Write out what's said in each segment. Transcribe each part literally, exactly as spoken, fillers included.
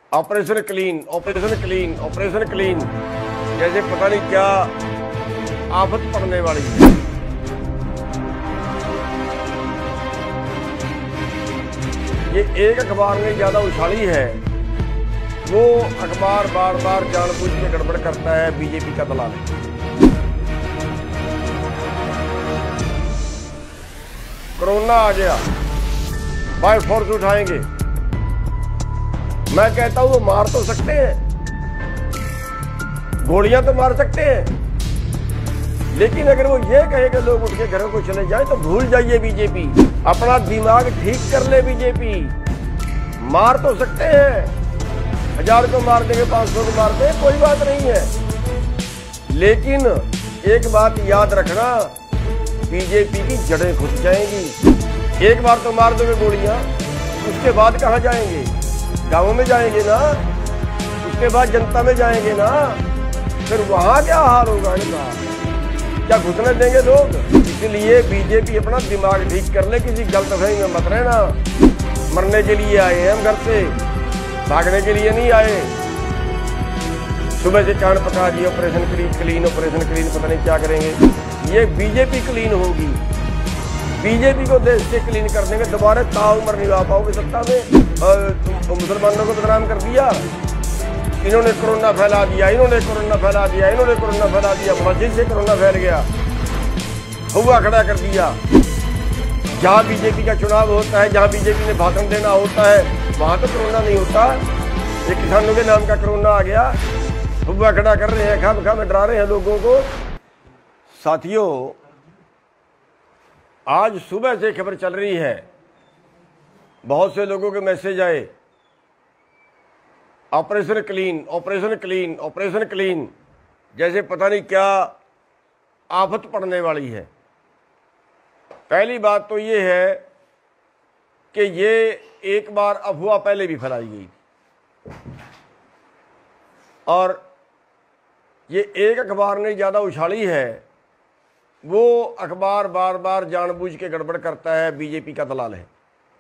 Operation clean, operation clean, operation clean, जैसे पता नहीं क्या आफत पड़ने वाली है। ये एक अखबार ने ज्यादा उछाली है, वो अखबार बार बार जानबूझ के गड़बड़ करता है, बीजेपी का दलाल है। कोरोना आ गया, बाय फोर्स उठाएंगे। मैं कहता हूं वो मार तो सकते हैं, गोलियां तो मार सकते हैं, लेकिन अगर वो ये कहे कि लोग उठ के घरों को चले जाएं तो भूल जाइए बीजेपी। अपना दिमाग ठीक कर ले बीजेपी। मार तो सकते हैं, हजार को मार देंगे, पांच सौ को मार देंगे, कोई बात नहीं है, लेकिन एक बात याद रखना, बीजेपी की जड़ें घुस जाएंगी। एक बार तो मार दोगे गोलियां, उसके बाद कहां जाएंगे? गांवों में जाएंगे ना, उसके बाद जनता में जाएंगे ना, फिर वहां क्या हाल होगा इनका? क्या घुसने देंगे लोग? इसलिए बीजेपी अपना दिमाग ठीक कर ले, किसी गलतफहमी में मत रहना। मरने के लिए आए हैं हम घर से, भागने के लिए नहीं आए। सुबह से कान पका दिए, operation clean clean operation clean, पता नहीं क्या करेंगे। ये बीजेपी क्लीन होगी, बीजेपी को देश से क्लीन कर देंगे। दोबारा ताउम्र नहीं आ पाओगे सत्ता में। मुसलमानों को बदनाम कर दिया, इन्होंने कोरोना फैला दिया, इन्होंने कोरोना फैला दिया, इन्होंने कोरोना फैला दिया, मस्जिद से कोरोना फैल गया, हुआ खड़ा कर दिया। जहां बीजेपी का चुनाव होता है, जहां बीजेपी ने भाषण देना होता है, वहां तो कोरोना नहीं होता। ये किसानों के नाम का कोरोना आ गया, हुआ खड़ा कर रहे हैं, खाम खाम डरा रहे हैं लोगों को। साथियों, आज सुबह से खबर चल रही है, बहुत से लोगों के मैसेज आए, operation clean, operation clean, operation clean, जैसे पता नहीं क्या आफत पड़ने वाली है। पहली बात तो ये है कि ये एक बार अफवाह पहले भी फैलाई गई, और ये एक अखबार ने ज्यादा उछाली है, वो अखबार बार बार जानबूझ के गड़बड़ करता है, बीजेपी का दलाल है।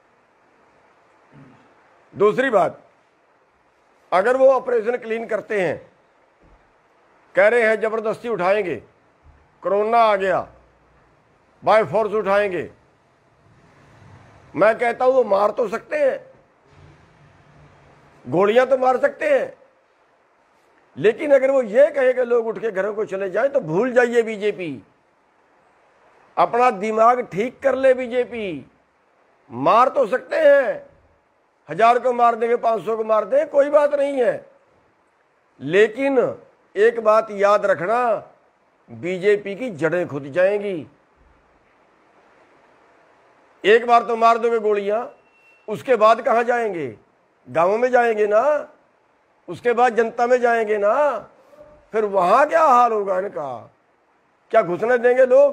दूसरी बात, अगर वो ऑपरेशन क्लीन करते हैं, कह रहे हैं जबरदस्ती उठाएंगे, कोरोना आ गया, बाय फोर्स उठाएंगे, मैं कहता हूं वो मार तो सकते हैं, गोलियां तो मार सकते हैं, लेकिन अगर वो ये कहे कि लोग उठ के घरों को चले जाएं तो भूल जाइए बीजेपी। अपना दिमाग ठीक कर ले बीजेपी। मार तो सकते हैं, हजार को मार देंगे, पांच सौ को मार देंगे, कोई बात नहीं है, लेकिन एक बात याद रखना, बीजेपी की जड़ें खुद जाएंगी। एक बार तो मार दोगे गोलियां, उसके बाद कहां जाएंगे? गांवों में जाएंगे ना, उसके बाद जनता में जाएंगे ना, फिर वहां क्या हाल होगा इनका? क्या घुसने देंगे लोग?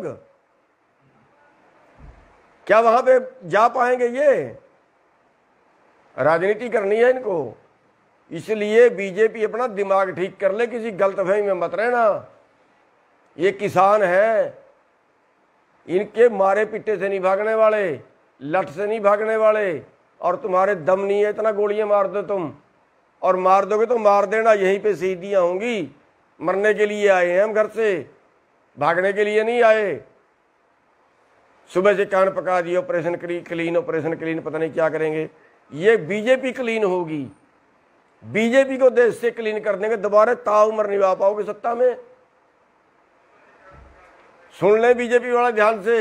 क्या वहां पे जा पाएंगे? ये राजनीति करनी है इनको। इसलिए बीजेपी अपना दिमाग ठीक कर ले, किसी गलतफहमी में मत रहना। ये किसान है, इनके मारे पिट्टे से नहीं भागने वाले, लठ से नहीं भागने वाले, और तुम्हारे दम नहीं है इतना गोलियां मार दो तुम, और मार दोगे तो मार देना, यहीं पे शहीदियां होंगी। मरने के लिए आए हैं हम घर से, भागने के लिए नहीं आए। सुबह से कान पका दिए, ऑपरेशन क्लीन ऑपरेशन क्लीन, पता नहीं क्या करेंगे। ये बीजेपी क्लीन होगी, बीजेपी को देश से क्लीन कर देंगे। दोबारा ताउम्र नहीं आ पाओगे सत्ता में। सुन ले बीजेपी वाला ध्यान से,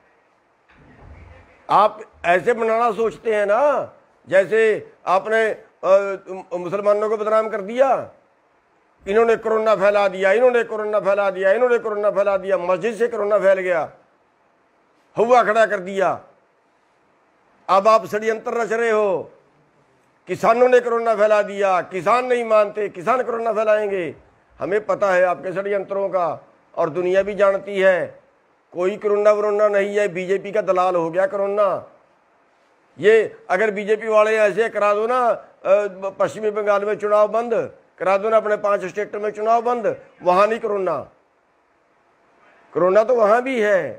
आप ऐसे बनाना सोचते हैं ना, जैसे आपने मुसलमानों को बदनाम कर दिया, इन्होंने कोरोना फैला दिया, इन्होंने कोरोना फैला दिया, इन्होंने कोरोना फैला दिया, मस्जिद से कोरोना फैल गया, हुआ खड़ा कर दिया। अब आप षड्यंत्र रच रहे हो, किसानों ने कोरोना फैला दिया, किसान नहीं मानते, किसान कोरोना फैलाएंगे। हमें पता है आपके षड्यंत्रों का, और दुनिया भी जानती है, कोई कोरोना वरोना नहीं है, बीजेपी का दलाल हो गया कोरोना। ये अगर बीजेपी वाले ऐसे करा दो ना, पश्चिमी बंगाल में चुनाव बंद करा दो ना, अपने पांच स्टेट में चुनाव बंद, वहां नहीं कोरोना, कोरोना तो वहां भी है।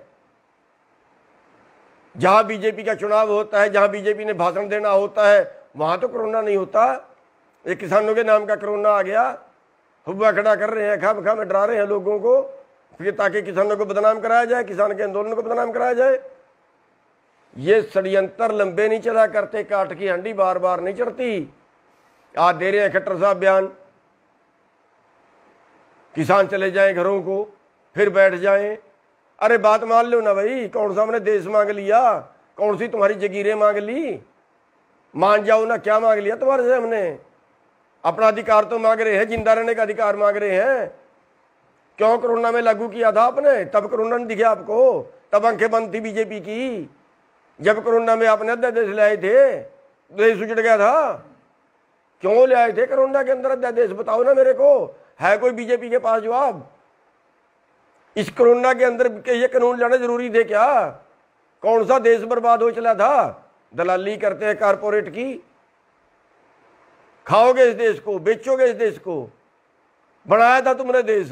जहां बीजेपी का चुनाव होता है, जहां बीजेपी ने भाषण देना होता है, वहां तो कोरोना नहीं होता। एक किसानों के नाम का कोरोना आ गया, हुब्बा खड़ा कर रहे हैं, खाम खा में डरा रहे हैं लोगों को, फिर ताकि किसानों को बदनाम कराया जाए, किसान के आंदोलन को बदनाम कराया जाए। ये षड्यंत्र लंबे नहीं चला करते, काट की हंडी बार बार नहीं चढ़ती। आज दे रहे हैं खट्टर साहब बयान, किसान चले जाएं घरों को, फिर बैठ जाएं। अरे बात मान लो ना भाई, कौन सा हमने देश मांग लिया, कौन सी तुम्हारी जगीरें मांग ली, मान जाओ ना। क्या मांग लिया तुम्हारे से हमने? अपना अधिकार तो मांग रहे हैं, जिंदा रहने का अधिकार मांग रहे हैं। क्यों कोरोना में लागू किया था आपने? तब कोरोना नहीं दिखे आपको, तब आंखें बंद थी बीजेपी की। जब कोरोना में आपने अध्यादेश ले आए थे, देश उजड़ गया था। क्यों ले आए थे कोरोना के अंदर अध्यादेश? बताओ ना मेरे को, है कोई बीजेपी के पास जवाब? इस कोरोना के अंदर के ये कानून लाना जरूरी थे क्या? कौन सा देश बर्बाद हो चला था? दलाली करते हैं कारपोरेट की। खाओगे इस देश को, बेचोगे इस देश को, बनाया था तुमने देश।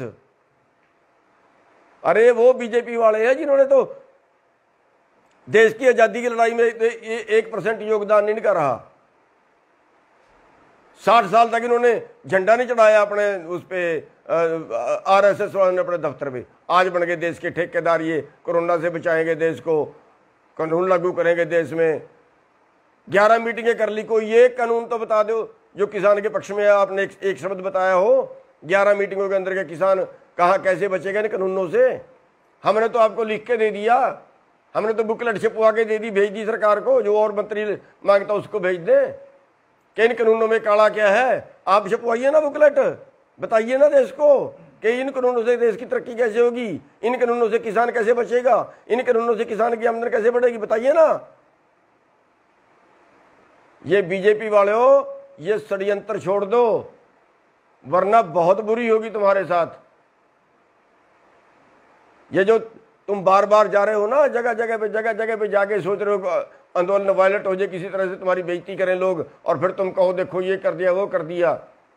अरे वो बीजेपी वाले हैं जिन्होंने तो देश की आजादी की लड़ाई में एक परसेंट योगदान नहीं कर रहा। साठ साल तक इन्होंने झंडा नहीं चढ़ाया अपने उस पे आरएसएस वालों ने अपने दफ्तर पे। आज बन गए देश के ठेकेदार, ये कोरोना से बचाएंगे देश को, कानून लागू करेंगे देश में। ग्यारह मीटिंगें कर ली, कोई एक कानून तो बता दो जो किसान के पक्ष में आपने एक, एक शब्द बताया हो। ग्यारह मीटिंगों के अंदर के किसान कहाँ कैसे बचेगा इन कानूनों से? हमने तो आपको लिख के दे दिया, हमने तो बुकलेट छपवा के दे दी, भेज दी सरकार को, जो और मंत्री मांगता उसको भेज दे कि इन कानूनों में काला क्या है। आप छपवाइए ना बुकलेट, बताइए ना देश को कि इन कानूनों से देश की तरक्की कैसे होगी, इन कानूनों से किसान कैसे बचेगा, इन कानूनों से किसान की आमदनी कैसे बढ़ेगी, बताइए ना। ये बीजेपी वाले हो, ये षड्यंत्र छोड़ दो, वरना बहुत बुरी होगी तुम्हारे साथ। ये जो तुम बार बार जा रहे हो ना, जगह जगह पे जगह जगह पे जाके सोच रहे हो आंदोलन वायलेट हो जाए, किसी तरह से तुम्हारी बेइज्जती करें लोग, और फिर तुम कहो देखो ये कर दिया वो कर दिया।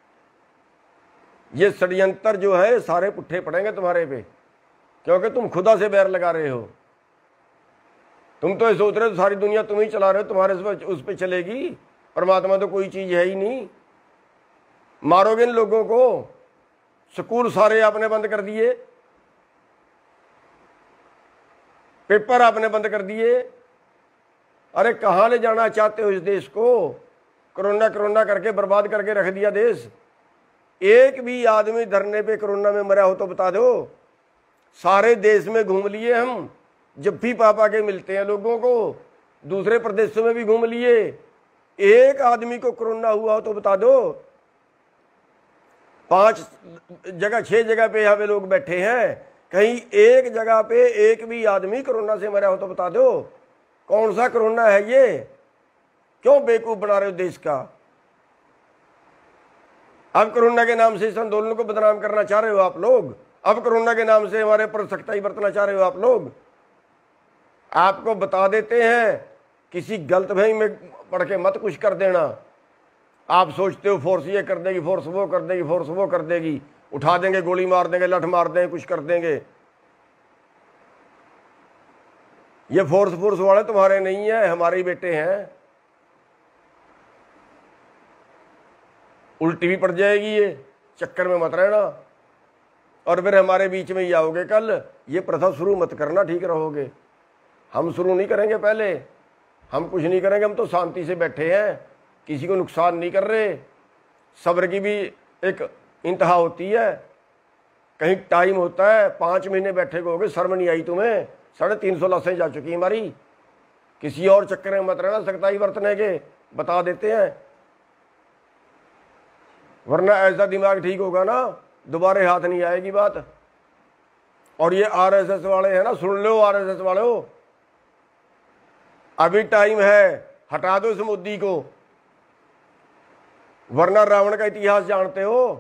ये षड्यंत्र जो है सारे पुट्ठे पड़ेंगे तुम्हारे पे, क्योंकि तुम खुदा से बैर लगा रहे हो। तुम तो ये सोच रहे हो सारी दुनिया तुम ही चला रहे हो, तुम्हारे उस पर चलेगी। परमात्मा तो कोई चीज है ही नहीं। मारोगे इन लोगों को। स्कूल सारे आपने बंद कर दिए, पेपर आपने बंद कर दिए। अरे कहाँ ले जाना चाहते हो इस देश को? कोरोना कोरोना करके बर्बाद करके रख दिया देश। एक भी आदमी धरने पे कोरोना में मरा हो तो बता दो। सारे देश में घूम लिए हम, जब भी पापा के मिलते हैं लोगों को, दूसरे प्रदेशों में भी घूम लिए। एक आदमी को कोरोना हुआ हो तो बता दो। पांच जगह छह जगह पे यहाँ पे लोग बैठे हैं, कहीं एक जगह पे एक भी आदमी कोरोना से मरा हो तो बता दो। कौन सा कोरोना है ये? क्यों बेवकूफ बना रहे हो देश का? अब कोरोना के नाम से इस आंदोलन को बदनाम करना चाह रहे हो आप लोग। अब कोरोना के नाम से हमारे पर सख्ताई बरतना चाह रहे हो आप लोग। आपको बता देते हैं, किसी गलतफहमी में पढ़ के मत कुछ कर देना। आप सोचते हो फोर्स ये कर देगी, फोर्स वो कर देगी, फोर्स वो कर देगी, उठा देंगे, गोली मार देंगे, लठ मार देंगे, कुछ कर देंगे। ये फोर्स फोर्स वाले तुम्हारे नहीं है, हमारे ही बेटे हैं। उल्टी भी पड़ जाएगी, ये चक्कर में मत रहना और फिर हमारे बीच में ही आओगे कल। ये प्रथा शुरू मत करना, ठीक रहोगे। हम शुरू नहीं करेंगे, पहले हम कुछ नहीं करेंगे। हम तो शांति से बैठे हैं, किसी को नुकसान नहीं कर रहे। सब्र की भी एक इंतहा होती है, कहीं टाइम होता है। पाँच महीने बैठे होगे, शर्म नहीं आई तुम्हें? साढ़े तीन सौ लाशें जा चुकी हमारी। किसी और चक्कर में मत रहना, सख्ताई बरतने के बता देते हैं, वरना ऐसा दिमाग ठीक होगा ना, दोबारा हाथ नहीं आएगी बात। और ये आरएसएस वाले हैं ना, सुन लो आरएसएस वाले हो, अभी टाइम है, हटा दो इस मोदी को, वरना रावण का इतिहास जानते हो।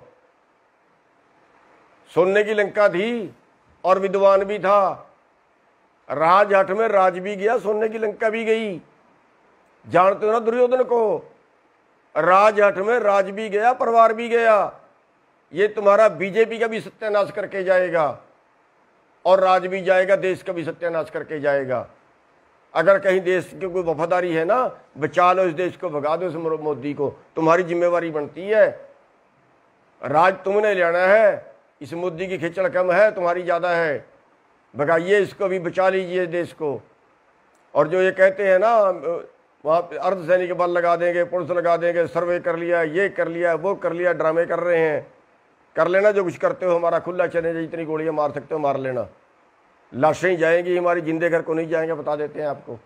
सोने की लंका थी और विद्वान भी था, राजहट में राज भी गया, सोने की लंका भी गई। जानते हो ना दुर्योधन को? राजहट में राज भी गया, परिवार भी गया। ये तुम्हारा बीजेपी का भी सत्यानाश करके जाएगा और राज भी जाएगा, देश का भी सत्यानाश करके जाएगा। अगर कहीं देश की कोई वफादारी है ना, बचा लो इस देश को, भगा दो इस मोदी को, तुम्हारी जिम्मेवारी बनती है। राज तुमने लेना है, इस मोदी की खिचड़ कम है, तुम्हारी ज़्यादा है। भगाइए इसको भी, बचा लीजिए देश को। और जो ये कहते हैं ना वहाँ पे अर्धसैनिक बल लगा देंगे, पुलिस लगा देंगे, सर्वे कर लिया, ये कर लिया, वो कर लिया, ड्रामे कर रहे हैं। कर लेना जो कुछ करते हो, हमारा खुला चैलेंज, जितनी गोलियां मार सकते हो मार लेना। लाशें ही जाएंगी हमारी, जिंदे घर को नहीं जाएंगे, बता देते हैं आपको।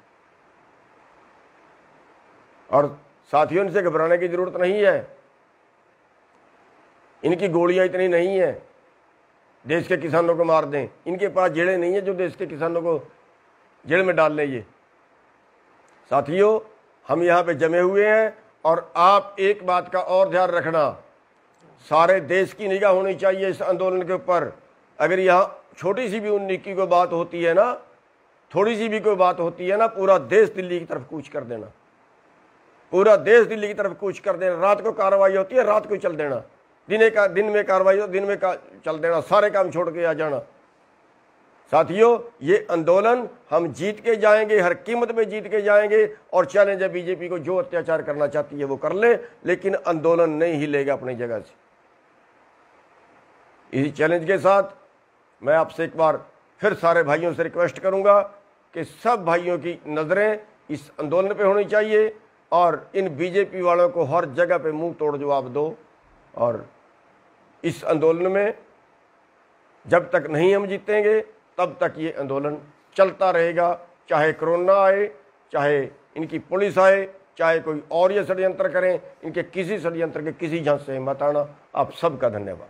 और साथियों, इनसे घबराने की जरूरत नहीं है, इनकी गोलियां इतनी नहीं है देश के किसानों को मार दें। इनके पास जेलें नहीं है जो देश के किसानों को जेल में डाल लें। ये साथियों, हम यहाँ पे जमे हुए हैं और आप एक बात का और ध्यान रखना, सारे देश की निगाह होनी चाहिए इस आंदोलन के ऊपर। अगर यहाँ छोटी सी भी उन्नीस की कोई बात होती है ना, थोड़ी सी भी कोई बात होती है ना, पूरा देश दिल्ली की तरफ कूच कर देना, पूरा देश दिल्ली की तरफ कूच कर देना। रात को कार्रवाई होती है, रात को चल देना, दिन का दिन में कार्रवाई हो, दिन में का चल देना, सारे काम छोड़ के आ जाना। साथियों, ये आंदोलन हम जीत के जाएंगे, हर कीमत पे जीत के जाएंगे। और चैलेंज है बीजेपी को, जो अत्याचार करना चाहती है वो कर ले, लेकिन आंदोलन नहीं हिलेगा अपनी जगह से। इसी चैलेंज के साथ मैं आपसे एक बार फिर सारे भाइयों से रिक्वेस्ट करूंगा कि सब भाइयों की नज़रें इस आंदोलन पे होनी चाहिए और इन बीजेपी वालों को हर जगह पे मुंह तोड़ जवाब दो। और इस आंदोलन में जब तक नहीं हम जीतेंगे तब तक ये आंदोलन चलता रहेगा, चाहे कोरोना आए, चाहे इनकी पुलिस आए, चाहे कोई और ये षड्यंत्र करें। इनके किसी षड्यंत्र के किसी झांसे से मत आना। आप सबका धन्यवाद।